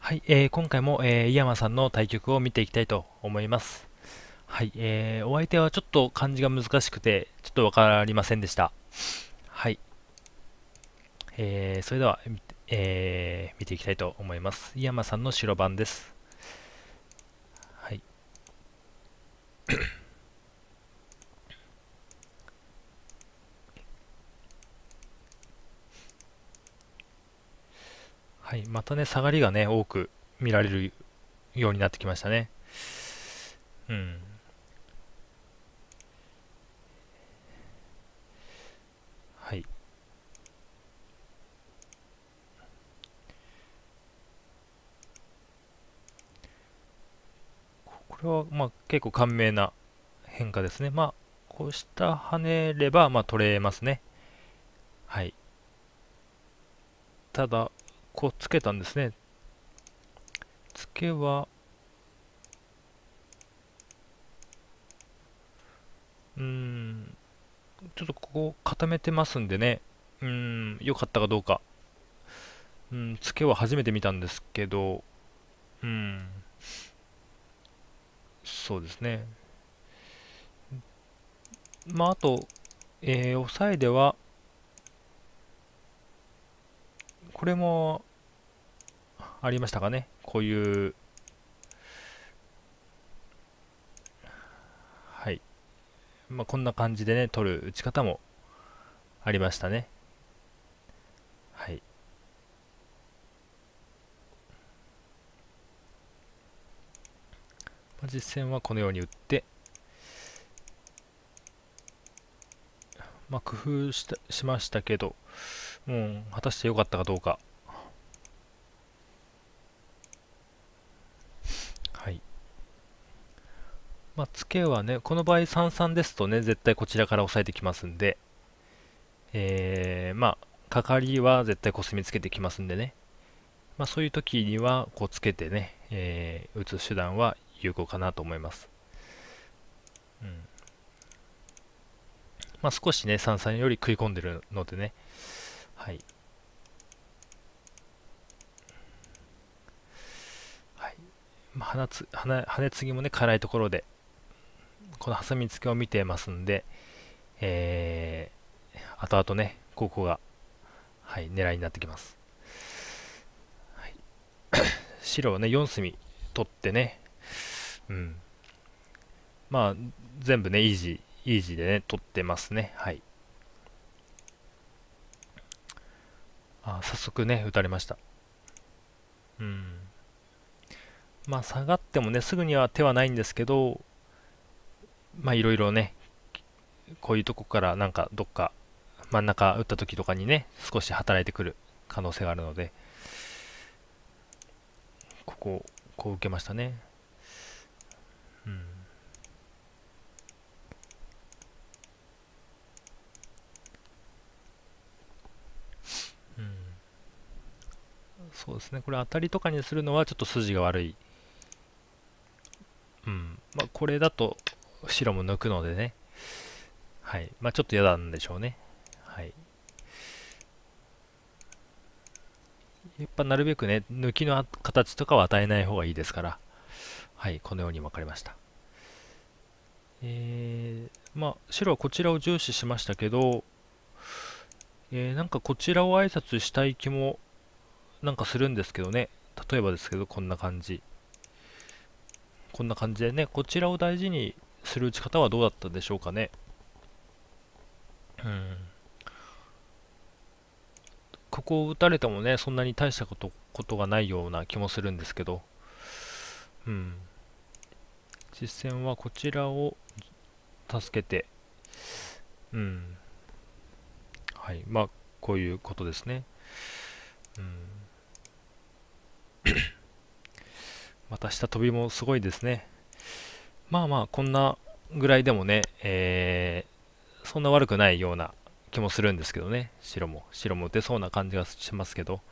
はい、今回も、井山さんの対局を見ていきたいと思います。はい、お相手はちょっと漢字が難しくて、ちょっとわかりませんでした。はい、それでは、見ていきたいと思います。井山さんの白番です。はい、はい、またね、下がりがね、多く見られるようになってきましたね。うん、はい。これは、まあ、結構簡明な変化ですね。まあ、こうした跳ねれば、まあ、取れますね。はい。ただ、こうつけたんですね。つけは、うーん、ちょっとここ固めてますんでね、良かったかどうか、ツケは初めて見たんですけど、うん、そうですね。まあ、あと、抑えでは、これもありましたかね。こういう、はい。まあ、こんな感じでね、取る打ち方もありましたね。はい。まあ、実戦はこのように打って、まあ、工夫しましたけど、果たして良かったかどうか。はい。まあ、ツケはね、この場合3-3ですとね、絶対こちらから押さえてきますんで、まあ、かかりは絶対コスミつけてきますんでね、まあ、そういう時には、こうつけてね、打つ手段は有効かなと思います。うん。まあ、少しね、3-3より食い込んでるのでね、はい。はい。まあ、跳ね継ぎもね、辛いところで、このハサミ付けを見てますんで、後々ね、ここが、はい、狙いになってきます。はい、白はね、4隅取ってね、うん。まあ、全部ね、イージーでね、取ってますね。はい。早速ね、打たれました。うん。まあ、下がってもね、すぐには手はないんですけど、まあ、いろいろね、こういうとこからなんかどっか真ん中打った時とかにね、少し働いてくる可能性があるので、ここ、こう受けましたね。うん。うん。そうですね。これ当たりとかにするのはちょっと筋が悪い。うん。まあ、これだと白も抜くのでね。はい。まあ、ちょっと嫌なんでしょうね。はい。やっぱなるべくね、抜きの形とかは与えない方がいいですから。はい。このように分かりました。まあ、白はこちらを重視しましたけど、なんかこちらを挨拶したい気もなんかするんですけどね。例えばですけど、こんな感じ。こんな感じでね、こちらを大事にする打ち方はどうだったでしょうかね。うん。ここを打たれてもね、そんなに大したことがないような気もするんですけど、うん。実戦はこちらを助けて、うん。はい。まあ、こういうことですね。うん。また下飛びもすごいですね。まあまあ、こんなぐらいでもね、そんな悪くないような気もするんですけどね。白も打てそうな感じがしますけど。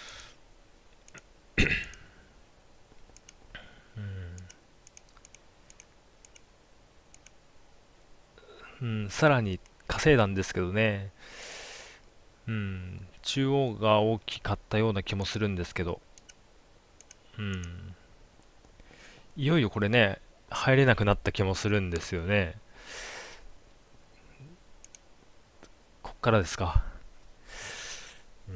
うん。うん、さらに稼いだんですけどね。うん、中央が大きかったような気もするんですけど。 うん。いよいよこれね、入れなくなった気もするんですよね。こっからですか。うん。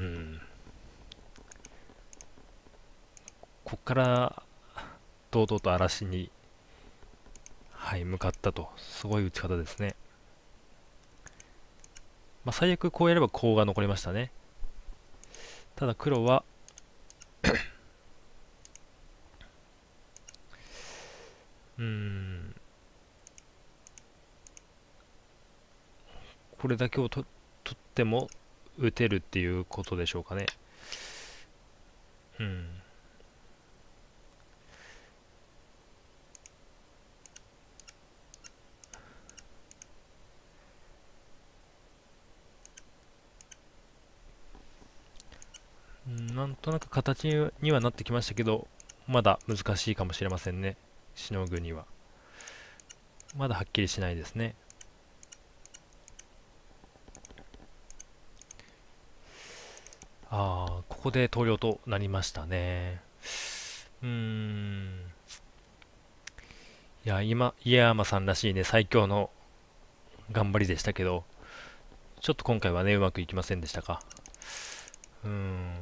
こっから堂々と嵐に、はい、向かったと。すごい打ち方ですね。まあ、最悪こうやればコウが残りましたね。ただ黒は、うーん、これだけを取っても打てるっていうことでしょうかね。うん。なんとなく形にはなってきましたけど、まだ難しいかもしれませんね。しのぐには。まだはっきりしないですね。ああ、ここで投了となりましたね。うーん。いや、今、家山さんらしいね、最強の頑張りでしたけど、ちょっと今回はね、うまくいきませんでしたか。うーん。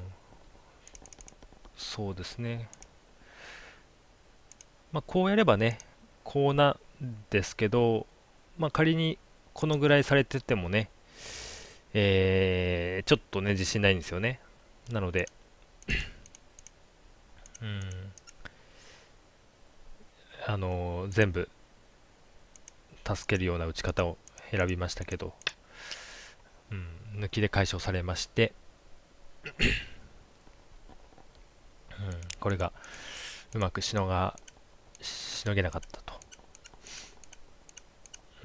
そうですね。まあ、こうやればね、こうなんですけど、まあ、仮にこのぐらいされててもね、ちょっとね、自信ないんですよね。なので、うん、全部助けるような打ち方を選びましたけど、うん、抜きで解消されまして、うん、これがうまくしのげなかったと。うん、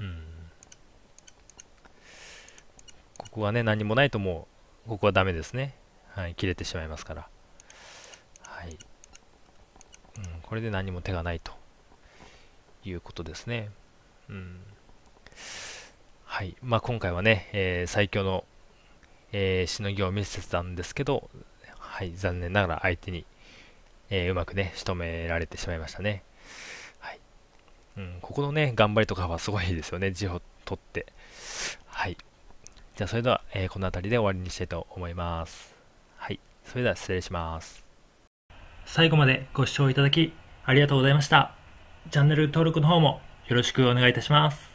ここはね、何もないともう、ここはダメですね。はい、切れてしまいますから。はい。うん、これで何も手がないということですね。うん。はい。まあ、今回はね、最強の、しのぎを見せてたんですけど、はい、残念ながら相手に、うまくね、仕留められてしまいましたね。はい。うん、ここのね、頑張りとかはすごいですよね、字を取って。はい。じゃあ、それでは、この辺りで終わりにしたいと思います。はい。それでは失礼します。最後までご視聴いただきありがとうございました。チャンネル登録の方もよろしくお願いいたします。